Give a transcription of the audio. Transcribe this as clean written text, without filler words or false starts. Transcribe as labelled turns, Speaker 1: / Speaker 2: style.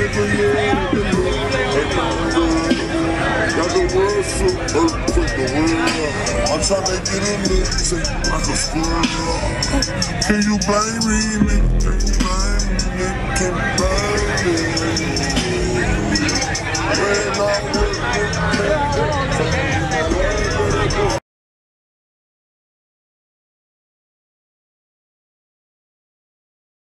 Speaker 1: Got the world so earthquake the world. I'm tryna get a look, take like a squirrel. Can you blame me, nigga? Can you blame me, nigga?